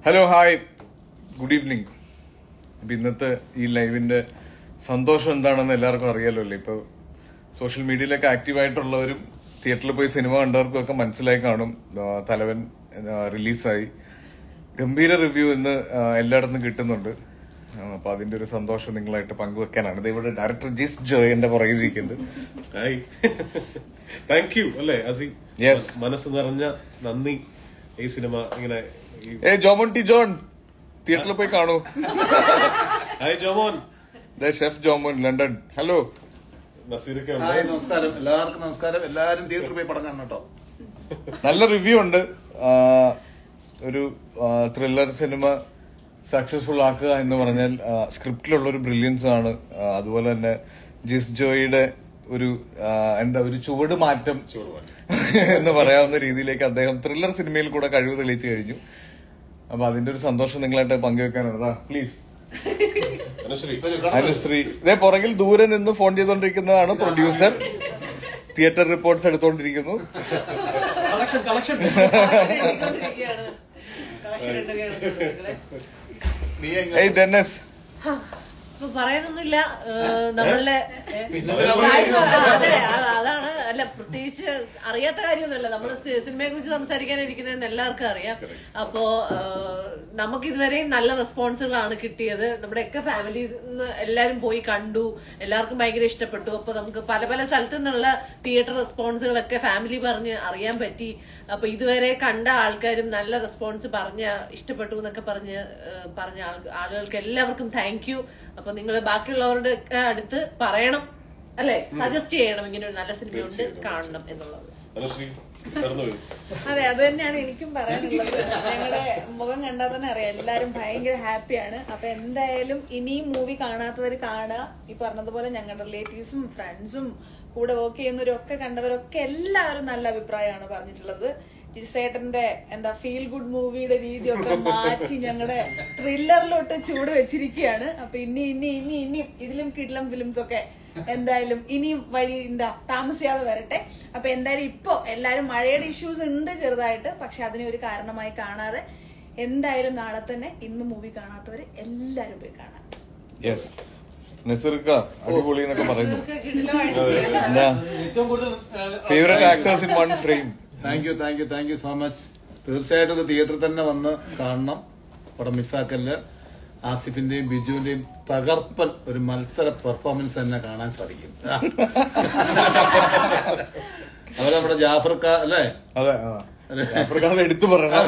Hello hi good evening. അപ്പം ഇന്നത്തെ ഈ ലൈവിന്റെ സന്തോഷം എന്താണെന്ന് എല്ലാവർക്കും അറിയാലോ അല്ലേ. ഇപ്പോൾ സോഷ്യൽ മീഡിയയിലൊക്കെ ആക്റ്റീവായിട്ടുള്ളവരും തിയേറ്ററിൽ പോയി സിനിമ കണ്ടവർക്കും ഒക്കെ മനസ്സിലായി കാണും. തലവൻ റിലീസായി, ഗംഭീര റിവ്യൂ ഇന്ന് എല്ലായിടത്തും കിട്ടുന്നുണ്ട്. അപ്പൊ അതിന്റെ ഒരു സന്തോഷം നിങ്ങളായിട്ട് പങ്കുവെക്കാനാണ് ഇവിടെ ഡയറക്ടർ ജിസ് ജോയ് എന്റെ പുറകിലിരിക്കുന്നുണ്ട്. താങ്ക് യു അല്ലേ അസി. യെസ്, മനസ്സ് നിറഞ്ഞ നന്ദി. ഈ സിനിമ ഇങ്ങനെ ജോമോൻ ടി ജോൺ തിയേറ്ററിൽ പോയി കാണൂ. Hi Jomon, chef Jomon London. Hello നസീറൊക്കെ. നമസ്കാരം, എല്ലാവർക്കും നമസ്കാരം. എല്ലാവരും തിയേറ്ററിൽ പോയി പടം കാണണം കേട്ടോ. നല്ല റിവ്യൂ ഉണ്ട്. ഒരു ത്രില്ലർ സിനിമ സക്സസ്ഫുൾ ആക്കുക എന്ന് പറഞ്ഞാൽ സ്ക്രിപ്റ്റിലുള്ള ഒരു ബ്രില്യൻസ് ആണ്. അതുപോലെ തന്നെ ജിസ് ജോയിയുടെ ഒരു ഒരു ചുവട് മാറ്റം എന്ന് പറയാവുന്ന രീതിയിലേക്ക് അദ്ദേഹം ത്രില്ലർ സിനിമയിൽ കൂടെ കഴിവ് തെളിയിച്ചു കഴിഞ്ഞു. അപ്പൊ അതിന്റെ ഒരു സന്തോഷം നിങ്ങളായിട്ട് പങ്കുവെക്കാനാണ്. പ്ലീസ് അനുശ്രീ. ഇതേ പുറകിൽ ദൂരെ നിന്ന് ഫോൺ ചെയ്തോണ്ടിരിക്കുന്നതാണ് പ്രൊഡ്യൂസർ. തിയേറ്റർ റിപ്പോർട്ട്സ് എടുത്തോണ്ടിരിക്കുന്നു. ഡെന്നസ് പറയാനൊന്നുമില്ല. നമ്മളുടെ അതാണ് അല്ല, പ്രത്യേകിച്ച് അറിയാത്ത കാര്യമൊന്നുമല്ല. നമ്മള് സിനിമയെ കുറിച്ച് സംസാരിക്കാനിരിക്കുന്നതെന്ന് എല്ലാവർക്കും അറിയാം. അപ്പോ നമുക്ക് ഇതുവരെയും നല്ല റെസ്പോൺസുകളാണ് കിട്ടിയത്. നമ്മുടെ ഒക്കെ ഫാമിലീസ് എല്ലാരും പോയി കണ്ടു, എല്ലാവർക്കും ഭയങ്കര ഇഷ്ടപ്പെട്ടു. അപ്പൊ നമുക്ക് പല പല സ്ഥലത്തു നിന്നുള്ള തിയേറ്റർ റെസ്പോൺസുകളൊക്കെ ഫാമിലി പറഞ്ഞ് അറിയാൻ പറ്റി. അപ്പൊ ഇതുവരെ കണ്ട ആൾക്കാരും നല്ല റെസ്പോൺസ് ഇഷ്ടപ്പെട്ടു എന്നൊക്കെ പറഞ്ഞ ആളുകൾക്ക് എല്ലാവർക്കും താങ്ക് യു. അപ്പൊ നിങ്ങൾ ബാക്കിയുള്ളവരുടെ അടുത്ത് പറയണം അല്ലെ, സജസ്റ്റ് ചെയ്യണം ഇങ്ങനെ ഒരു നല്ല സിനിമയുണ്ട്, കാണണം എന്നുള്ളത്. അതെ, അത് തന്നെയാണ് എനിക്കും പറയാനുള്ളത്. ഞങ്ങളുടെ മുഖം കണ്ടാൽ തന്നെ അറിയാം, എല്ലാരും ഭയങ്കര ഹാപ്പിയാണ്. അപ്പൊ എന്തായാലും ഇനിയും മൂവി കാണാത്തവർ കാണുക. ഈ പറഞ്ഞതുപോലെ ഞങ്ങളുടെ റിലേറ്റീവ്സും ഫ്രണ്ട്സും കൂടെ വർക്ക് ചെയ്യുന്നവരൊക്കെ കണ്ടവരൊക്കെ എല്ലാവരും നല്ല അഭിപ്രായമാണ് പറഞ്ഞിട്ടുള്ളത്. ജിസേട്ടന്റെ ഫീൽ ഗുഡ് മൂവിയുടെ രീതിയൊക്കെ മാറ്റി ഞങ്ങളുടെ ത്രില്ലറിലോട്ട് ചൂട് വെച്ചിരിക്കുകയാണ്. അപ്പൊ ഇനി ഇതിലും കിഡ്ലം ഫിലിംസ് ഒക്കെ എന്തായാലും ഇനിയും വഴി താമസിയാതെ വരട്ടെ. അപ്പൊ എന്തായാലും ഇപ്പൊ എല്ലാരും മഴയുടെ ഇഷ്യൂസ് ഉണ്ട് ചെറുതായിട്ട്, പക്ഷെ അതിനെ ഒരു കാരണമായി കാണാതെ എന്തായാലും നാളെ തന്നെ ഇന്ന് മൂവി കാണാത്തവര് എല്ലാരും പോയി കാണാം. അടിപൊളി എന്നൊക്കെ പറയുന്നു. Favourite actors in one frame. Thank you so much. തീർച്ചയായിട്ടും ഇത് തിയേറ്ററിൽ തന്നെ വന്ന് കാണണം, പടം മിസ്സാക്കല്ല. ആസിഫിന്റെയും ബിജുവിന്റെയും തകർപ്പൻ ഒരു മത്സര പെർഫോമൻസ് തന്നെ കാണാൻ സാധിക്കും. അവരെ നമ്മുടെ ജാഫർക്ക അല്ലേ? അതെ, ജാഫർക്കാരുടെ എടുത്തു പറയണം.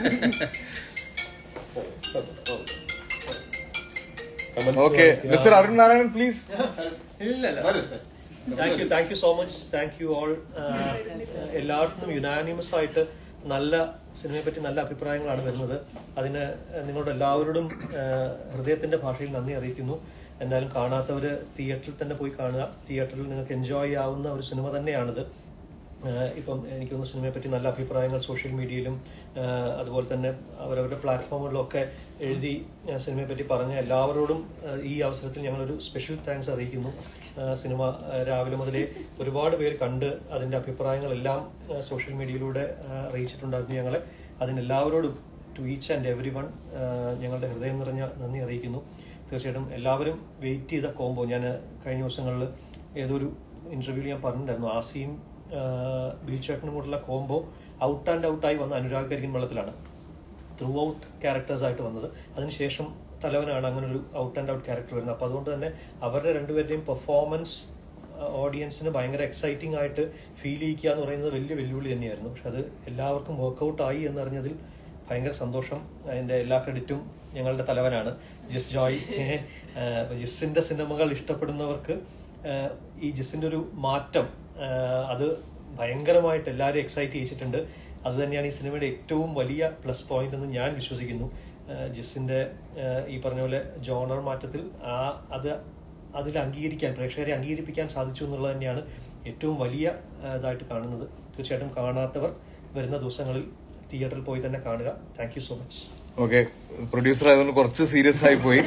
Okay, mister Arun Narayanan please. Thank you so much. Thank you all. എല്ലാവർക്കും യുനാനിമസ് ആയിട്ട് നല്ല സിനിമയെ പറ്റി നല്ല അഭിപ്രായങ്ങളാണ് വരുന്നത്. അതിന് നിങ്ങളുടെ എല്ലാവരോടും ഹൃദയത്തിന്റെ ഭാഷയിൽ നന്ദി അറിയിക്കുന്നു. എന്തായാലും കാണാത്തവര് തിയേറ്ററിൽ തന്നെ പോയി കാണുക. തിയേറ്ററിൽ നിങ്ങൾക്ക് എൻജോയ് ചെയ്യാവുന്ന ഒരു സിനിമ തന്നെയാണിത്. ഇപ്പം എനിക്ക് തോന്നുന്നു സിനിമയെ പറ്റി നല്ല അഭിപ്രായങ്ങൾ സോഷ്യൽ മീഡിയയിലും അതുപോലെ തന്നെ അവരവരുടെ പ്ലാറ്റ്ഫോമുകളിലൊക്കെ എഴുതി സിനിമയെ പറ്റി പറഞ്ഞ എല്ലാവരോടും ഈ അവസരത്തിൽ ഞങ്ങളൊരു സ്പെഷ്യൽ താങ്ക്സ് അറിയിക്കുന്നു. സിനിമ രാവിലെ മുതലേ ഒരുപാട് പേര് കണ്ട് അതിൻ്റെ അഭിപ്രായങ്ങളെല്ലാം സോഷ്യൽ മീഡിയയിലൂടെ അറിയിച്ചിട്ടുണ്ടായിരുന്നു ഞങ്ങളെ. അതിനെല്ലാവരോടും to each and every one ഞങ്ങളുടെ ഹൃദയം നിറഞ്ഞ നന്ദി അറിയിക്കുന്നു. തീർച്ചയായിട്ടും എല്ലാവരും വെയിറ്റ് ചെയ്ത കോംബോ, ഞാൻ കഴിഞ്ഞ ദിവസങ്ങളിൽ ഏതൊരു ഇന്റർവ്യൂവിൽ ഞാൻ പറഞ്ഞിട്ടുണ്ടായിരുന്നു, ആസിയും ബീച്ചേട്ടനും കൂടെയുള്ള കോംബോ ഔട്ട് ആൻഡ് ഔട്ടായി വന്ന അനുരാഗ് കരികിൻ വെള്ളത്തിലാണ് ത്രൂ ഔട്ട് ക്യാരക്ടേഴ്സ് ആയിട്ട് വന്നത്. അതിനുശേഷം തലവനാണ് അങ്ങനെ ഒരു ഔട്ട് ആൻഡ് ഔട്ട് ക്യാരക്ടർ വരുന്നത്. അപ്പോൾ അതുകൊണ്ട് തന്നെ അവരുടെ രണ്ടുപേരുടെയും പെർഫോമൻസ് ഓഡിയൻസിന് ഭയങ്കര എക്സൈറ്റിംഗ് ആയിട്ട് ഫീൽ ചെയ്യിക്കുക എന്ന് പറയുന്നത് വലിയ വെല്ലുവിളി തന്നെയായിരുന്നു. പക്ഷെ അത് എല്ലാവർക്കും വർക്കൗട്ട് ആയി എന്നറിഞ്ഞതിൽ ഭയങ്കര സന്തോഷം. അതിൻ്റെ എല്ലാ ക്രെഡിറ്റും ഞങ്ങളുടെ തലവനാണ് ജിസ് ജോയ്. ജിസിന്റെ സിനിമകൾ ഇഷ്ടപ്പെടുന്നവർക്ക് ഈ ജിസിന്റെ ഒരു മാറ്റം അത് ഭയങ്കരമായിട്ട് എല്ലാവരും എക്സൈറ്റ് ചെയ്യിച്ചിട്ടുണ്ട്. അത് തന്നെയാണ് ഈ സിനിമയുടെ ഏറ്റവും വലിയ പ്ലസ് പോയിന്റ് എന്ന് ഞാൻ വിശ്വസിക്കുന്നു. ജിസിന്റെ ഈ പറഞ്ഞ പോലെ ജോണർ മാറ്റത്തിൽ അതിൽ അംഗീകരിക്കാൻ, പ്രേക്ഷകരെ അംഗീകരിപ്പിക്കാൻ സാധിച്ചു എന്നുള്ളത് തന്നെയാണ് ഏറ്റവും വലിയ ഇതായിട്ട് കാണുന്നത്. തീർച്ചയായിട്ടും കാണാത്തവർ വരുന്ന ദിവസങ്ങളിൽ തിയേറ്ററിൽ പോയി തന്നെ കാണുക. Thank you so much. Okay, producer ആയതുകൊണ്ട് കുറച്ച് സീരിയസ് ആയി പോയി.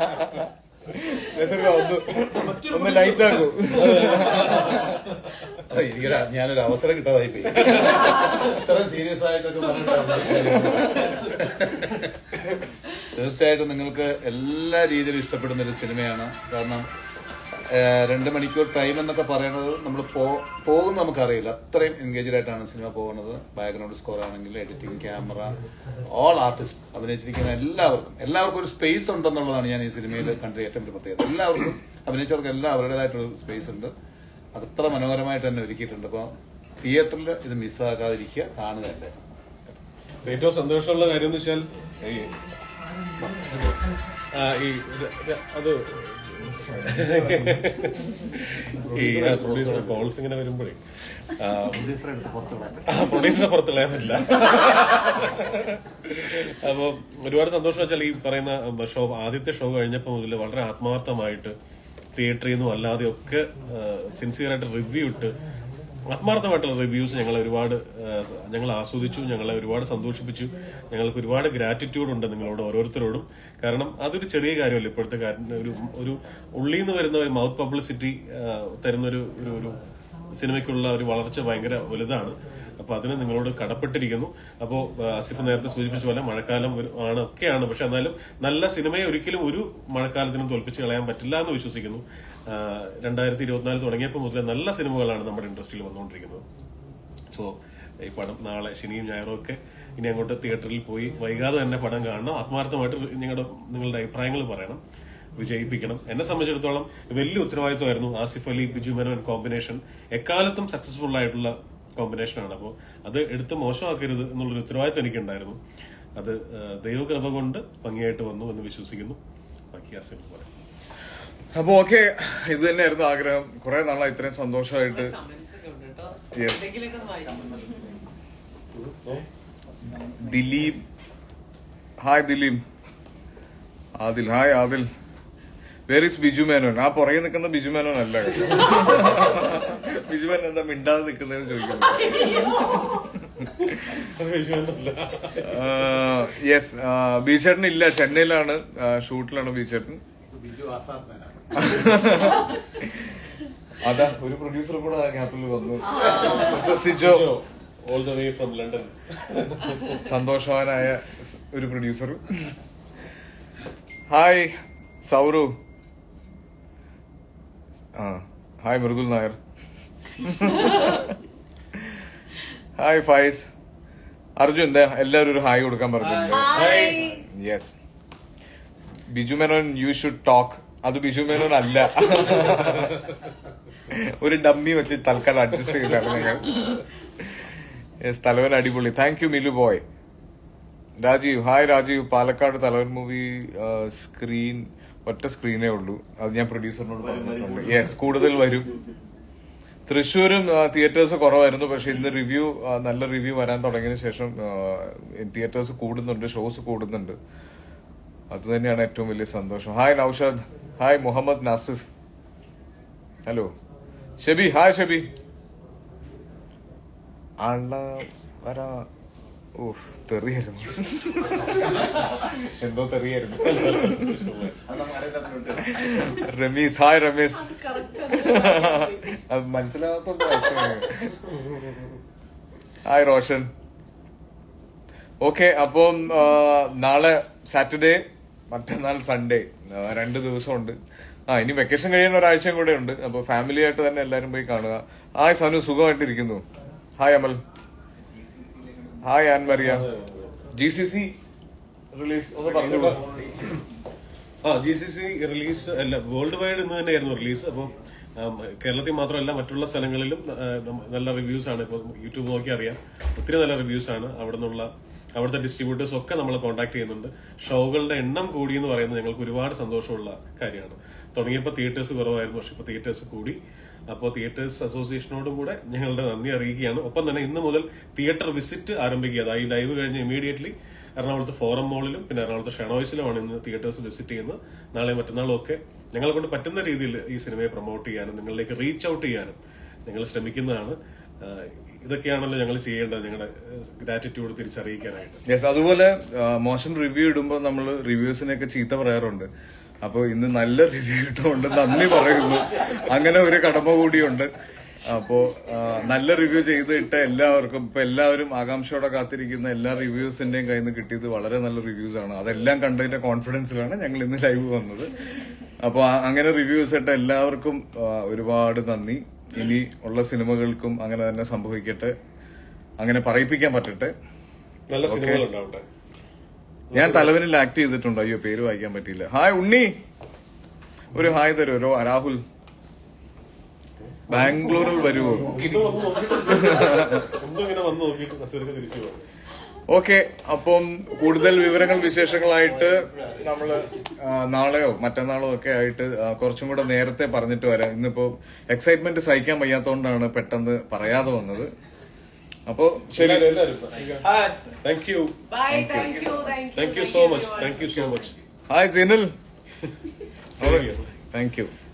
ഒന്ന് ലൈറ്റ് ആക്കൂ. ഞാനൊരു അവസരം കിട്ടാതായി പോയി. ഇത്രയും സീരിയസ് ആയിട്ടൊക്കെ തീർച്ചയായിട്ടും നിങ്ങൾക്ക് എല്ലാ രീതിയിലും ഇഷ്ടപ്പെടുന്ന ഒരു സിനിമയാണ്. കാരണം 2 മണിക്കൂർ ടൈം എന്നൊക്കെ പറയുന്നത് നമ്മൾ പോകുന്ന നമുക്കറിയില്ല. അത്രയും എൻഗേജ്ഡ് ആയിട്ടാണ് സിനിമ പോകുന്നത്. ബാക്ക്ഗ്രൗണ്ട് സ്കോർ ആണെങ്കിലും എഡിറ്റിംഗ്, ക്യാമറ, ഓൾ ആർട്ടിസ്റ്റ് അഭിനയിച്ചിരിക്കുന്ന എല്ലാവർക്കും ഒരു സ്പേസ് ഉണ്ടെന്നുള്ളതാണ് ഞാൻ ഈ സിനിമയിൽ കണ്ട ഏറ്റവും വലിയ പ്രത്യേകത. എല്ലാവർക്കും അഭിനയിച്ചവർക്ക് എല്ലാം അവരുടേതായിട്ടൊരു സ്പേസ് ഉണ്ട്. അത്ര മനോഹരമായിട്ട് തന്നെ ഒരുക്കിയിട്ടുണ്ട്. അപ്പോൾ തിയേറ്ററിൽ ഇത് മിസ്സാക്കാതിരിക്കുക, കാണുകയല്ലേ. ഏറ്റവും സന്തോഷമുള്ള കാര്യം എന്ന് വെച്ചാൽ പ്രൊഡ്യൂസർ കോൾസ് ഇങ്ങനെ വരുമ്പോഴേ പ്രൊഡ്യൂസറെ പുറത്തുകളയാൻ പറ്റില്ല. അപ്പൊ ഒരുപാട് സന്തോഷം വെച്ചാൽ ഈ പറയുന്ന ആദ്യത്തെ ഷോ കഴിഞ്ഞപ്പോ മുതൽ വളരെ ആത്മാർത്ഥമായിട്ട് തിയേറ്ററിൽ നിന്നും അല്ലാതെ ഒക്കെ സിൻസിയറായിട്ട് റിവ്യൂ ഇട്ട് ആത്മാർത്ഥമായിട്ടുള്ള റിവ്യൂസ് ഞങ്ങൾ ആസ്വദിച്ചു, ഞങ്ങളെ ഒരുപാട് സന്തോഷിപ്പിച്ചു. ഞങ്ങൾക്ക് ഒരുപാട് ഗ്രാറ്റിറ്റ്യൂഡ് ഉണ്ട് നിങ്ങളോട് ഓരോരുത്തരോടും. കാരണം അതൊരു ചെറിയ കാര്യമല്ല. ഇപ്പോഴത്തെ ഒരു ഉള്ളിൽ നിന്ന് വരുന്ന ഒരു മൗത്ത് പബ്ലിസിറ്റി തരുന്നൊരു സിനിമയ്ക്കുള്ള ഒരു വളർച്ച ഭയങ്കര വലുതാണ്. അപ്പൊ അതിന് നിങ്ങളോട് കടപ്പെട്ടിരിക്കുന്നു. അപ്പോ ആസിഫ് നേരത്തെ സൂചിപ്പിച്ച പോലെ മഴക്കാലം ഒക്കെയാണ്. പക്ഷെ എന്നാലും നല്ല സിനിമയെ ഒരിക്കലും ഒരു മഴക്കാലത്തിനും തോൽപ്പിച്ച് കളയാൻ പറ്റില്ല എന്ന് വിശ്വസിക്കുന്നു. 2024 തുടങ്ങിയപ്പോൾ മുതലേ നല്ല സിനിമകളാണ് നമ്മുടെ ഇൻഡസ്ട്രിയിൽ വന്നുകൊണ്ടിരിക്കുന്നത്. സോ ഈ പടം നാളെ ശനിയും ഞായറും ഒക്കെ ഇനി അങ്ങോട്ട് തിയേറ്ററിൽ പോയി വൈകാതെ തന്നെ പടം കാണണം. ആത്മാർത്ഥമായിട്ട് നിങ്ങളുടെ അഭിപ്രായങ്ങൾ പറയണം, വിജയിപ്പിക്കണം. എന്നെ സംബന്ധിച്ചിടത്തോളം വലിയ ഉത്തരവാദിത്വമായിരുന്നു. ആസിഫ് അലി, ബിജു മേനോൻ കോമ്പിനേഷൻ എക്കാലത്തും സക്സസ്ഫുൾ ആയിട്ടുള്ള കോമ്പിനേഷനാണ്. അപ്പോൾ അത് എടുത്ത് മോശമാക്കരുത് എന്നുള്ളൊരു ഉത്തരവാദിത്വം എനിക്കുണ്ടായിരുന്നു. അത് ദൈവകൃപ കൊണ്ട് ഭംഗിയായിട്ട് വന്നു എന്ന് വിശ്വസിക്കുന്നു. ബാക്കി ആസിഫ് പറയാം. അപ്പൊ ഓക്കെ, ഇത് തന്നെയായിരുന്നു ആഗ്രഹം. കുറെ നാളായി ഇത്രയും സന്തോഷമായിട്ട്. Dileep, hi Dileep. Adil, hi Adil. Where is Biju Menon? ആ പുറകെ നിൽക്കുന്ന ബിജു മേനോൻ അല്ല. ബിജു മേനോൻ എന്താ മിണ്ടാതെ നിൽക്കുന്നതെന്ന് ചോദിക്കുന്നു. യെസ്, ബീച്ചേട്ടൻ ഇല്ല, ചെന്നൈയിലാണ്, ഷൂട്ടിലാണ് ബീച്ചേട്ടൻ. അതാ ഒരു പ്രൊഡ്യൂസർ കൂടെ ക്യാപ്പിൽ വന്നു. All the way from London. സന്തോഷവാനായ ഒരു producer. Hi Sauru. Hi Mridul Nair. Hi Faiz. Arjun, എല്ലാവരും ഒരു ഹായ് കൊടുക്കാൻ പറഞ്ഞിട്ടുണ്ട്. Yes. Biju Menon, you should talk. അത് ബിജു മേനോൻ അല്ല, ഒരു ഡമ്മി വെച്ച് തൽക്കാലം അഡ്ജസ്റ്റ് ചെയ്താണ് ഞങ്ങൾ. യെസ്, തലവൻ അടിപൊളി. Thank you Milu boy. Rajeev, hi Rajeev. Palakkad Thalavan movie ഒറ്റ സ്ക്രീനേ ഉള്ളൂ. അത് ഞാൻ പ്രൊഡ്യൂസറിനോട് പറഞ്ഞിട്ടുണ്ട്. യെസ്, കൂടുതൽ വരും. തൃശ്ശൂരും തിയേറ്റേഴ്സ് കുറവായിരുന്നു. പക്ഷെ ഇന്ന് നല്ല റിവ്യൂ വരാൻ തുടങ്ങിയതിനു ശേഷം തിയേറ്റേഴ്സ് കൂടുന്നുണ്ട്, ഷോസ് കൂടുന്നുണ്ട്. അത് തന്നെയാണ് ഏറ്റവും വലിയ സന്തോഷം. Hi Noushad. Hi Muhammad Nasif. Hello Shebi. Hi Shebi. തെറിയായിരുന്നു, എന്തോ തെറിയായിരുന്നു. റമീസ്, ഹായ് റമീസ്. അത് മനസ്സിലാവാത്തോണ്ട് ഹായ് റോഷൻ. ഓക്കെ, അപ്പം നാളെ സാറ്റർഡേ, മറ്റന്നാൾ സൺഡേ, 2 ദിവസമുണ്ട്. ഇനി വെക്കേഷൻ കഴിയാൻ ഒരാഴ്ചയും കൂടെ ഉണ്ട്. അപ്പൊ ഫാമിലി ആയിട്ട് തന്നെ എല്ലാരും പോയി കാണുക. ഹായ് സനു, സുഖമായിട്ടിരിക്കുന്നു. Hi Amal. Hi Annmaria. GCC release ഒന്ന് പറഞ്ഞോളൂ. GCC റിലീസ് അല്ല, വേൾഡ് വൈഡ് ഇന്ന് തന്നെയായിരുന്നു റിലീസ്. അപ്പോൾ കേരളത്തിൽ മാത്രമല്ല മറ്റുള്ള സ്ഥലങ്ങളിലും നല്ല റിവ്യൂസ് ആണ്. ഇപ്പൊ യൂട്യൂബ് നോക്കി അറിയാം, ഒത്തിരി നല്ല റിവ്യൂസ് ആണ്. അവിടുത്തെ ഡിസ്ട്രിബ്യൂട്ടേഴ്സ് ഒക്കെ നമ്മളെ കോൺടാക്ട് ചെയ്യുന്നുണ്ട്. ഷോകളുടെ എണ്ണം കൂടി എന്ന് പറയുന്നത് ഞങ്ങൾക്ക് ഒരുപാട് സന്തോഷമുള്ള കാര്യമാണ്. തുടങ്ങിയപ്പോൾ തിയേറ്റേഴ്സ് കുറവായിരുന്നു, പക്ഷെ ഇപ്പോൾ തിയേറ്റേഴ്സ് കൂടി. അപ്പോൾ തിയേറ്റേഴ്സ് അസോസിയേഷനോടും കൂടെ ഞങ്ങളുടെ നന്ദി അറിയിക്കുകയാണ്. ഒപ്പം തന്നെ ഇന്ന് മുതൽ തിയേറ്റർ വിസിറ്റ് ആരംഭിക്കുക. ഈ ലൈവ് കഴിഞ്ഞ് ഇമീഡിയറ്റ്ലി എറണാകുളത്ത് ഫോറം മോളിലും പിന്നെ എറണാകുളത്ത് ഷെനോയ്സിലുമാണ് ഇന്ന് തിയേറ്റേഴ്സ് വിസിറ്റ് ചെയ്യുന്നത്. നാളെ മറ്റന്നാളും ഒക്കെ ഞങ്ങളെ കൊണ്ട് പറ്റുന്ന രീതിയിൽ ഈ സിനിമയെ പ്രൊമോട്ട് ചെയ്യാനും നിങ്ങളിലേക്ക് റീച്ച് ഔട്ട് ചെയ്യാനും ഞങ്ങൾ ശ്രമിക്കുന്നതാണ്. ഇതൊക്കെയാണല്ലോ ഞങ്ങൾ ചെയ്യേണ്ടത്, ഞങ്ങളുടെ ഗ്രാറ്റിറ്റ്യൂഡ് തിരിച്ചറിയിക്കാനായിട്ട്. യെസ്, അതുപോലെ മോശം റിവ്യൂ ഇടുമ്പോൾ നമ്മൾ റിവ്യൂസിനെയൊക്കെ ചീത്ത പറയാറുണ്ട്. അപ്പോൾ ഇന്ന് നല്ല റിവ്യൂ ഇട്ടുകൊണ്ട് നന്ദി പറയുന്നു. അങ്ങനെ ഒരു കടമ കൂടിയുണ്ട്. അപ്പോ നല്ല റിവ്യൂ ചെയ്തിട്ട് എല്ലാവർക്കും ഇപ്പൊ എല്ലാവരും ആകാംക്ഷയോടെ കാത്തിരിക്കുന്ന എല്ലാ റിവ്യൂസിന്റെയും കയ്യിൽ നിന്ന് കിട്ടിയത് വളരെ നല്ല റിവ്യൂസ് ആണ്. അതെല്ലാം കണ്ടതിന്റെ കോൺഫിഡൻസിലാണ് ഞങ്ങൾ ഇന്ന് ലൈവ് വന്നത്. അപ്പൊ അങ്ങനെ റിവ്യൂസ് ഇട്ട എല്ലാവർക്കും ഒരുപാട് നന്ദി. ഇനി ഉള്ള സിനിമകൾക്കും അങ്ങനെ തന്നെ സംഭവിക്കട്ടെ, അങ്ങനെ പറയിപ്പിക്കാൻ പറ്റട്ടെ. നല്ല സിനിമകൾ ഉണ്ടാവട്ടെ. ഞാൻ തലവനിൽ ആക്ട് ചെയ്തിട്ടുണ്ട്. അയ്യോ പേര് വായിക്കാൻ പറ്റിയില്ല. ഹായ് ഉണ്ണി, ഒരു ഹായ് തരുമോ? രാഹുൽ ബാംഗ്ലൂരിൽ വരുമോ? ഓക്കെ, അപ്പം കൂടുതൽ വിവരങ്ങൾ വിശേഷങ്ങളായിട്ട് നമ്മള് നാളെയോ മറ്റന്നാളോ ഒക്കെ ആയിട്ട് കുറച്ചും കൂടെ നേരത്തെ പറഞ്ഞിട്ട് വരാം. ഇന്നിപ്പോ എക്സൈറ്റ്മെന്റ് സഹിക്കാൻ വയ്യാത്തോണ്ടാണ് പെട്ടെന്ന് പറയാതെ വന്നത്. അപ്പോ ശരി, thank you, thank you so much, thank you so much. Hi Sinil, thank U.